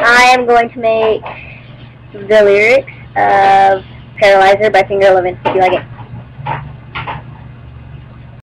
I am going to make the lyrics of Paralyzer by Finger Eleven. If you like it.